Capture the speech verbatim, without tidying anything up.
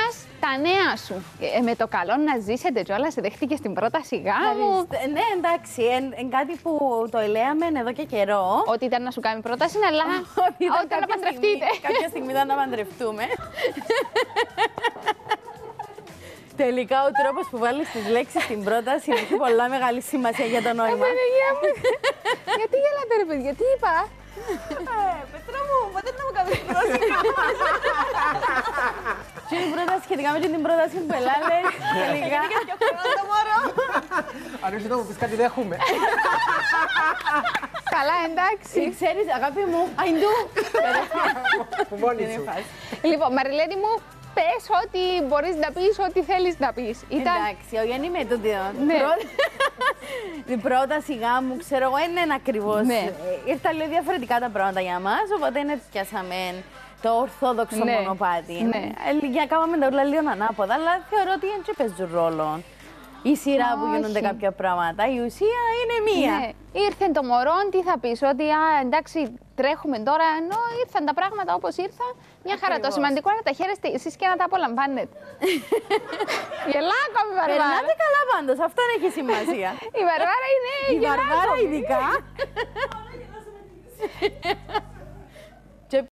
μας τα νέα σου. Ε, με το καλό να ζήσετε κιόλας, σε δέχτηκε στην πρόταση γάμου. Ναι, εντάξει, είναι κάτι που το ελέαμε εδώ και καιρό. Ότι ήταν να σου κάνει πρόταση, αλλά Ότι ήταν όταν να κάποια παντρευτείτε. στιγμή- Κάποια στιγμή ήταν να παντρευτούμε. Τελικά ο τρόπος που βάλεις τις λέξεις στην πρόταση έχει πολλά μεγάλη σημασία για το νόημα. Παναγία μου. Γιατί γελάτε ρε παιδιά, τι είπα. Ε, Πέτρα μου, ποτέ να μου κάνεις πρόταση. Και η πρόταση σχετικά με την πρόταση που πελάλες, τελικά... Αν όχι να μου πεις κάτι, δεν έχουμε. Καλά, εντάξει. Ξέρεις, αγάπη μου, αϊντού. Που μόνη σου. Λοιπόν, Μαριλένη μου, πες ό,τι μπορείς να πεις, ό,τι θέλεις να πεις. Ήταν... Εντάξει, ο Γιάννη με το Ναι. την πρόταση γάμου, ξέρω εγώ, είναι ακριβώς. Ναι. Ε, Ήρθαν λίγο διαφορετικά τα πράγματα για μας, οπότε είναι πιάσαμε το ορθόδοξο Ναι. μονοπάτι. Ναι. Ε, Για να κάνουμε τα όλα λίγο ανάποδα, αλλά θεωρώ ότι δεν παίζουν ρόλο η σειρά που Όχι. γίνονται κάποια πράγματα. Η ουσία είναι μία. Ναι. Ήρθε το μωρό, τι θα πεις, ότι α, εντάξει, τρέχουμε τώρα, ενώ ήρθαν τα πράγματα όπως ήρθαν. Μια χαρά. Το Ακριβώς. σημαντικό είναι να τα χαίρεστε εσείς και να τα απολαμβάνετε. Γελά ακόμη, Βαρβάρα. Περνάτε καλά πάντως, αυτό έχει σημασία. Η Βαρβάρα είναι Η Βαρβάρα γελάκομη. ειδικά.